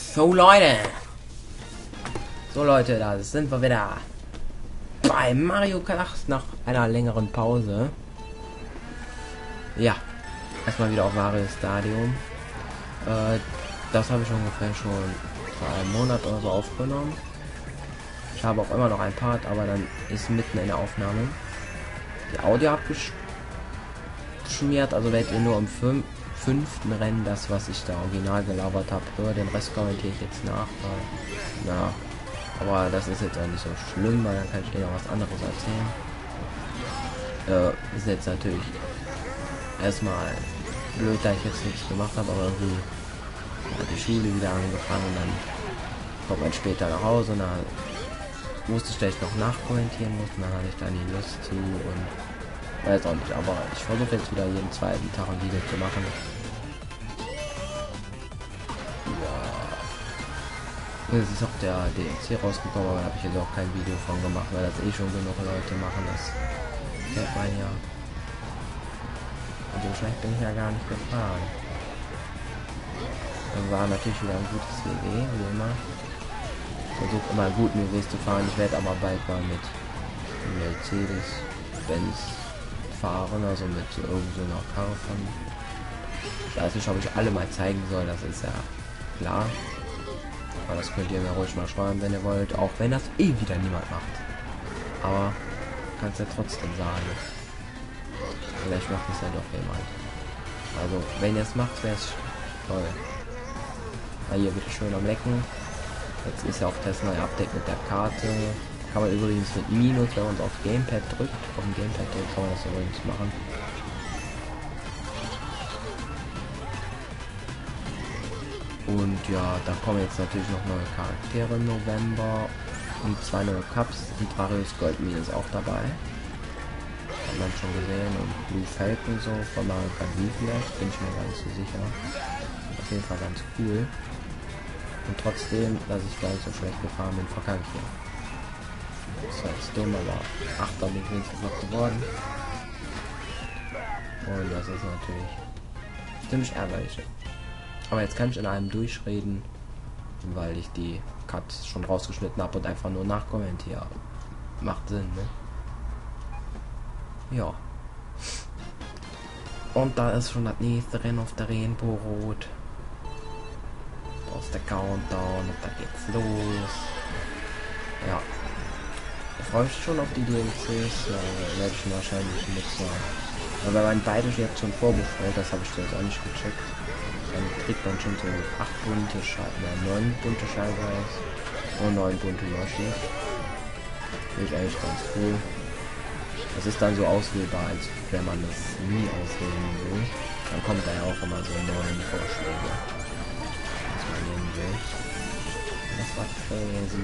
So Leute, da sind wir wieder bei Mario Kart 8 nach einer längeren Pause. Ja, erstmal wieder auf Mario Stadium. Das habe ich ungefähr schon vor einem Monat oder so aufgenommen. Ich habe auch immer noch ein Part, aber dann ist mitten in der Aufnahme die Audio abgeschmiert, also werdet ihr nur im fünften Rennen das, was ich da original gelabert habe, hören. Den Rest kommentiere ich jetzt nach. Ja, aber das ist jetzt auch nicht so schlimm, weil dann kann ich dir noch was anderes erzählen. Ist jetzt natürlich erstmal blöd, da ich jetzt nichts gemacht habe, aber irgendwie hat die Schule wieder angefangen und dann kommt man später nach Hause und dann wusste ich, dass ich noch nachkommentieren muss und dann hatte ich da nie Lust zu und weiß auch nicht, aber ich versuche jetzt wieder jeden zweiten Tag ein Video zu machen. Ja. Jetzt ist auch der DLC rausgekommen, aber da habe ich jetzt auch kein Video von gemacht, weil das eh schon genug Leute machen, das kennt man ja. Und so schlecht bin ich ja gar nicht gefahren. Das war natürlich wieder ein gutes WG, wie immer. Ich versuche immer gut WWs zu fahren, ich werde aber bald mal mit Mercedes-Benz fahren, also mit irgend so einer Karre von. Ich weiß nicht, ob ich alle mal zeigen soll, das ist ja klar. Aber das könnt ihr mir ruhig mal schreiben, wenn ihr wollt, auch wenn das eh wieder niemand macht. Aber kannst ja trotzdem sagen. Vielleicht macht es ja doch jemand. Also wenn ihr es macht, wäre es toll. Na, hier bitte schön am Lecken. Jetzt ist ja auch das neue Update mit der Karte. Kann man übrigens mit Minus, wenn man es auf Gamepad drückt, kann man das übrigens machen. Und ja, da kommen jetzt natürlich noch neue Charaktere im November und 2 neue Cups und Marius Gold Mine ist auch dabei. Hat man schon gesehen und Blue Falcon so von Mario Kart Wii vielleicht, bin ich mir gar nicht so sicher. Auf jeden Fall ganz cool. Und trotzdem, dass ich gar nicht so schlecht gefahren bin, verkacke ich hier. Das war jetzt dumm, aber 8. bin ich wenigstens noch geworden. Und das ist natürlich ziemlich ärgerlich. Aber jetzt kann ich in einem durchreden, weil ich die Cuts schon rausgeschnitten habe und einfach nur nachkommentiere. Macht Sinn, ne? Ja. Und da ist schon das nächste Rennen auf der Rainbow Road. Aus der Countdown und da geht's los. Ja. Ich freue mich schon auf die DLCs, werde ich wahrscheinlich nutzen. Aber wenn man beide jetzt schon vorbestellt, das habe ich jetzt auch nicht gecheckt, dann kriegt man schon so 8 bunte Scheiben, 9 bunte Scheiben und 9 bunte Yoshi. Finde ich eigentlich ganz cool. Das ist dann so auswählbar, als wenn man das nie auswählen will. Dann kommt da ja auch immer so 9 Vorschläge. Das war crazy.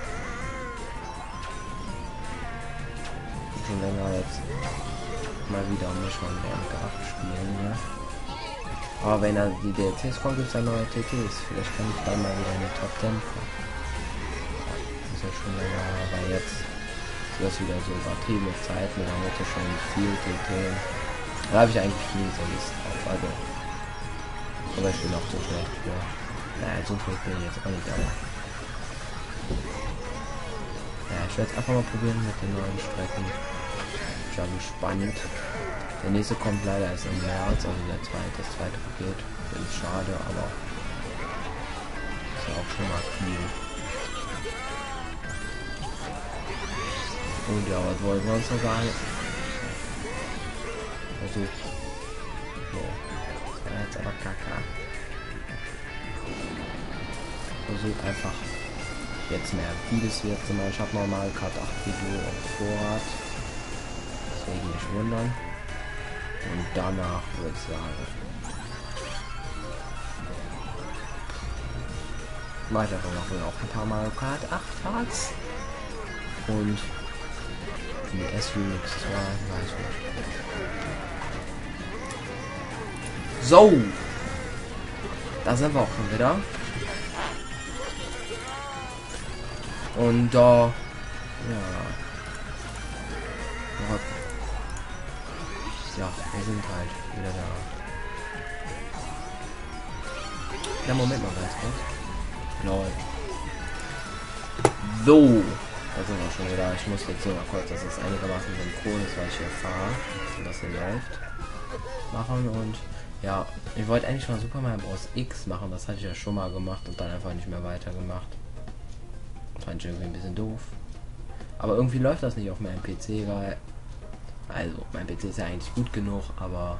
Schon länger jetzt mal wieder muss man Kart spielen, ja. Aber wenn da die DLCs kommen, gibt es ja neue TTs. Vielleicht kann ich dann mal wieder in die Top 10 kommen. Das ist ja schon länger, aber jetzt ist das wieder so übertriebene Zeiten, da wird ja schon viel TT. Da habe ich eigentlich nie so Lust drauf. Also, aber ich bin auch so schlecht für. Naja, so viel bin ich jetzt auch nicht, aber. Ja, ich werde es einfach mal probieren mit den neuen Strecken. Ich bin gespannt. Der nächste kommt leider erst im März, also das zweite Paket. Das ist schade, aber ist ja auch schon mal viel. Und ja, was wollen wir uns noch sagen? Also, so. Das war jetzt aber kacke. Versucht einfach jetzt mehr vieles wird zum Beispiel. Ich habe normal Kart 8 Video auf Vorrat, deswegen nicht wundern. Und danach würde ich sagen, mache ich einfach noch auch ein paar Mario Kart 8 Parts und die S-Remix 2, weiß nicht. So, da sind wir auch schon wieder. Und ja, ja, wir sind halt wieder da. Ja, Moment mal ganz kurz. Lol. So. Da sind wir schon wieder. Ich muss jetzt hier mal kurz, dass es einigermaßen synchron ist, weil ich hier fahre. Und das hier läuft. Machen und ja, ich wollte eigentlich mal Superman Bros. X machen. Das hatte ich ja schon mal gemacht und dann einfach nicht mehr weitergemacht. Fand ich irgendwie ein bisschen doof. Aber irgendwie läuft das nicht auf meinem PC, weil... Also, mein PC ist ja eigentlich gut genug, aber...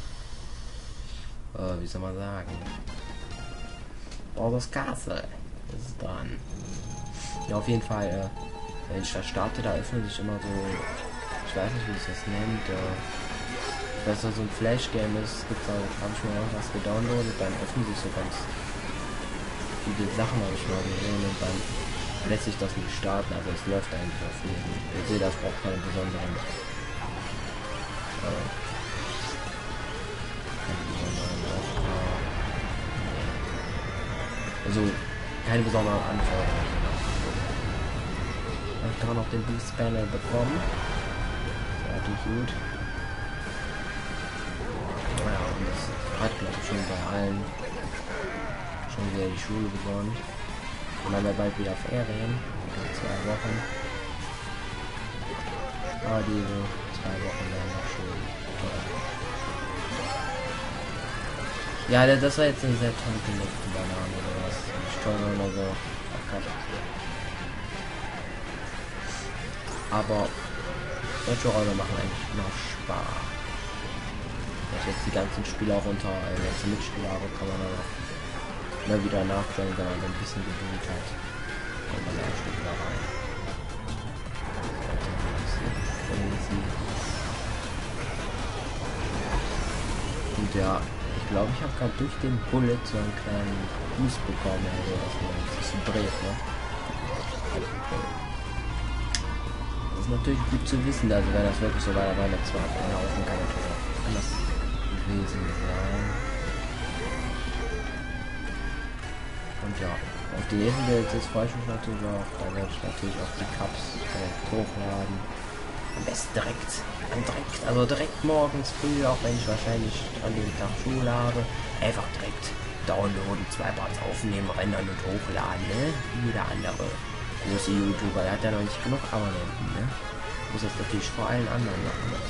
wie soll man sagen? Baldur's Castle ist dran. Ja, auf jeden Fall, wenn ich das starte, da öffnet sich immer so... Ich weiß nicht, wie es das nennt. Weil es so ein Flash-Game ist, habe ich mir auch was gedownloadet, dann öffnen sich so ganz viele Sachen, habe ich mal gesehen, und dann lässt sich das nicht starten, also es läuft eigentlich auf jeden. Ich sehe, das braucht keine besonderen also keine besonderen Anforderungen. Ich kann noch den Boost Panel bekommen. Sehr gut. Ja, und das hat glaube ich schon bei allen schon wieder die Schule begonnen. Und dann bald wieder Ferien. 2 Wochen. Aber diese 2 Wochen werden noch schön toll. Ja, das war jetzt eine sehr tolle gelegte Banane oder was. Nicht toll oder so. Aber solche Räume machen eigentlich noch Spaß. Wenn ich jetzt die ganzen Spieler runter, ganze Mitspieler habe, kann man dann auch immer wieder nachstellen, wenn man so ein bisschen gewöhnt hat. Und dann ein Stück wieder rein. Und ja, ich glaube, ich habe gerade durch den Bullet so einen kleinen Boost bekommen, also dass man sich so dreht, ne? Das ist natürlich gut zu wissen, also wenn das wirklich so weiter war, zwar keine Außen kann natürlich auch anders gewesen sein. Und ja, auf die nächsten Bilder freue ich mich natürlich auch. Da werde ich natürlich auch die Cups hochladen. Am besten direkt morgens früh, auch wenn ich wahrscheinlich an dem Tag Schule habe. Einfach direkt downloaden, 2 Parts aufnehmen, rendern und hochladen, ne? Wie jeder andere große YouTuber, der hat ja noch nicht genug Abonnenten, ne? Muss das natürlich vor allen anderen machen. Ne?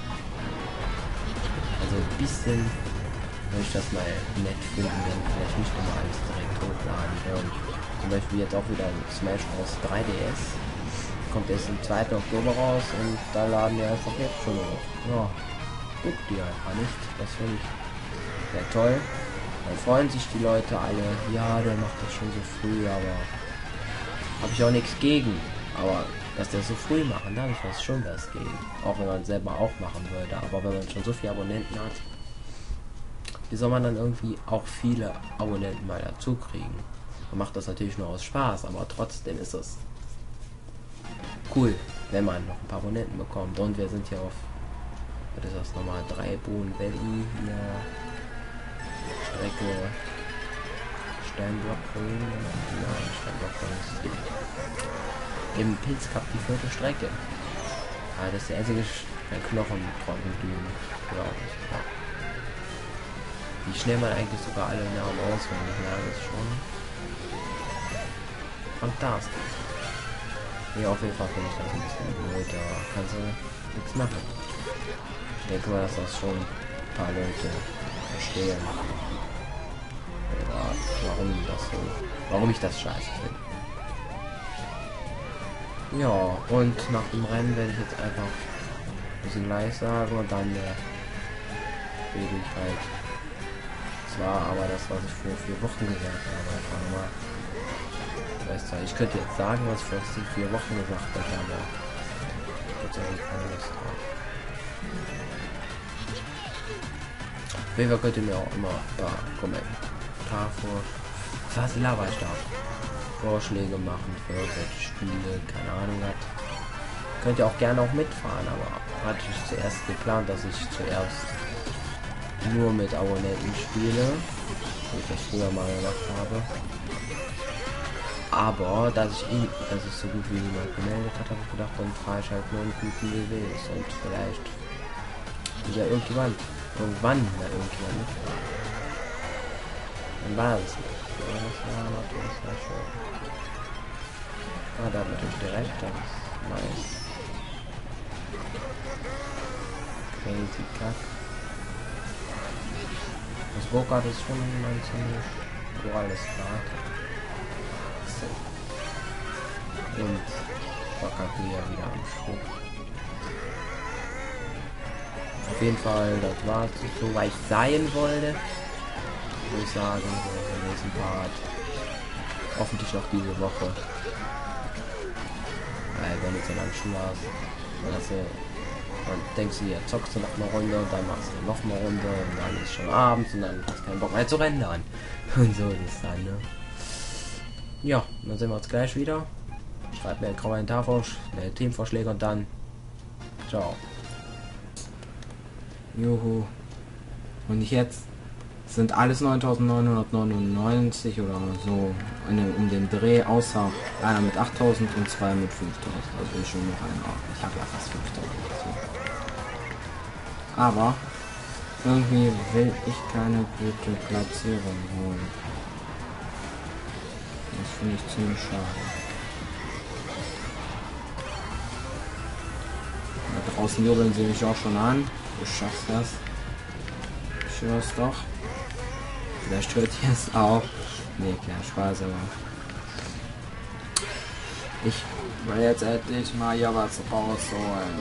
Also ein bisschen würde ich das mal nett finden, wenn vielleicht nicht immer alles direkt hochladen. Ja, und zum Beispiel jetzt auch wieder Smash Bros. 3DS. Kommt erst am 2. Oktober raus und da laden wir einfach jetzt schon hoch. Ja, guckt die einfach nicht. Das finde ich sehr toll. Dann freuen sich die Leute alle. Ja, der macht das schon so früh, aber habe ich auch nichts gegen. Aber dass der so früh machen, da habe ich schon was gegen. Auch wenn man selber auch machen würde. Aber wenn man schon so viele Abonnenten hat, wie soll man dann irgendwie auch viele Abonnenten mal dazu kriegen? Man macht das natürlich nur aus Spaß, aber trotzdem ist es cool, wenn man noch ein paar Abonnenten bekommt. Und wir sind hier auf, was ist das nochmal, 3 Bohnen Valley hier, Strecke Steinblock, ja, Steinblock im Pilz Cup die 4. Strecke. Ah, das ist der einzige Knochen Trockendünen, glaube ich. Ja. Wie schnell man eigentlich sogar alle Namen auswendig, ja, das ist schon fantastisch. Ja, auf jeden Fall finde ich das ein bisschen blöd, da kannst du nichts machen. Ich denke mal, dass das schon ein paar Leute verstehen. Ja, warum ich das scheiße finde. Ja, und nach dem Rennen werde ich jetzt einfach ein bisschen gleich sagen und dann rede ich halt. War aber das, was ich vor 4 Wochen gesagt habe, einfach mal. Weißt du, ich könnte jetzt sagen, was ich vor 4 Wochen gesagt habe. Ich hätte keine Lust drauf. Auf jeden Fall könnt ihr mir auch immer Kommentar was laber ich da? Vorschläge machen für welche Spiele, keine Ahnung hat. Könnt ihr auch gerne auch mitfahren, aber hatte ich zuerst geplant, dass ich zuerst nur mit Abonnenten spiele, wie ich das früher mal gemacht habe. Aber dass ich so gut wie niemand gemeldet hat, habe ich gedacht, dann fahre ich halt nur einen guten WWs und vielleicht ist ja irgendwann Dann war es nicht. Ja, das war natürlich sehr schön. Ah, da natürlich direkt, das ist nice. Crazy Kack. Das Go-Kart ist schon ein ziemlich duales Rad. Und Wakaki ja wieder am Schwung. Auf jeden Fall, das war es so, weil ich sein wollte. Würde ich sagen, so im nächsten Part. Hoffentlich noch diese Woche. Weil wenn du so lange Schuhe hast, dann denkst du dir, zockst du noch eine Runde und dann machst du noch eine Runde und dann ist schon abends und dann hast du keinen Bock mehr zu rendern. Und so ist es dann, ne? Ja, dann sehen wir uns gleich wieder. Schreibt mir einen Kommentar vor, Teamvorschläge und dann ciao. Juhu. Und jetzt sind alles 9.999 oder so um den Dreh, außer einer mit 8.000 und zwei mit 5.000. Also ich schon noch einen auf. Ich habe ja fast 5.000. Aber irgendwie will ich keine gute Platzierung holen. Das finde ich ziemlich schade. Da draußen jubeln sie mich auch schon an. Du schaffst das. Ich höre es doch. Vielleicht hört ihr es auch. Nee, kein Spaß, aber ich will jetzt endlich mal hier was rausholen.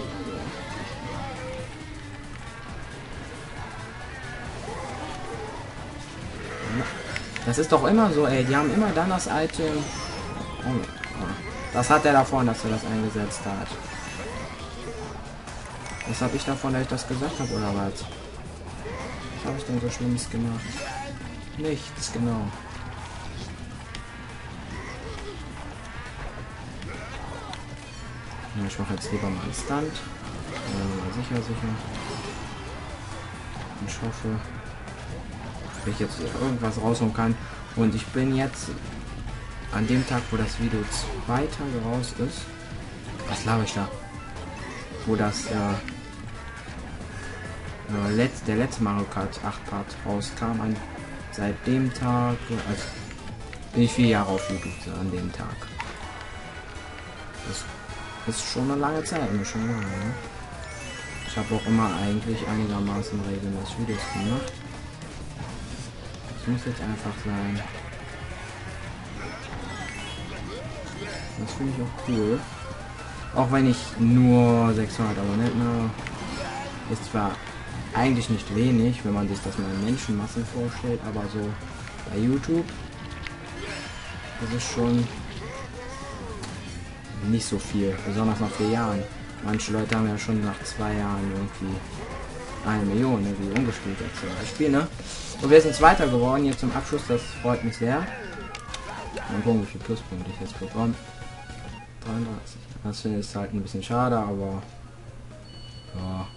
Das ist doch immer so, ey. Die haben immer dann das Item. Oh, das hat er davon, dass er das eingesetzt hat. Was habe ich davon, dass ich das gesagt habe, oder was? Was habe ich denn so Schlimmes gemacht? Nichts, genau. Ja, ich mache jetzt lieber mal einen Stunt. Sicher. Und ich hoffe, dass ich jetzt irgendwas rausholen kann. Und ich bin jetzt an dem Tag, wo das Video 2 Tage raus ist. Was laber ich da? Wo das der letzte Mario Kart 8 Part rauskam. Seit dem Tag, also bin ich 4 Jahre auf YouTube an dem Tag. Das ist schon eine lange Zeit, schon lange, ne? Ich habe auch immer eigentlich einigermaßen regelmäßig Videos gemacht. Das muss jetzt einfach sein. Das finde ich auch cool. Auch wenn ich nur 600 Abonnenten habe, ist zwar eigentlich nicht wenig, wenn man sich das mal in Menschenmassen vorstellt, aber so bei YouTube ist es schon nicht so viel, besonders nach 4 Jahren. Manche Leute haben ja schon nach 2 Jahren irgendwie 1 Million, ne, wie ungespielt jetzt zum Beispiel, ne? Und wir sind Zweiter geworden, jetzt zum Abschluss, das freut mich sehr. Mal gucken, wie viele Pluspunkte ich jetzt bekomme. 33. Das finde ich halt ein bisschen schade, aber ja.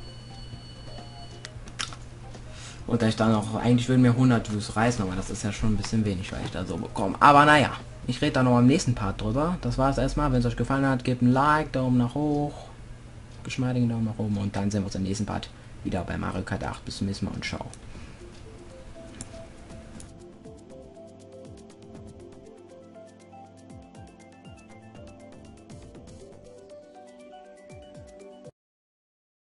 Und ich dann auch, eigentlich würden mir 100 Views reißen, aber das ist ja schon ein bisschen wenig, weil ich da so bekomme. Aber naja, ich rede da noch im nächsten Part drüber. Das war es erstmal. Wenn es euch gefallen hat, gebt ein Like, Daumen nach hoch, geschmeidigen Daumen nach oben und dann sehen wir uns im nächsten Part wieder bei Mario Kart 8. Bis zum nächsten Mal und ciao.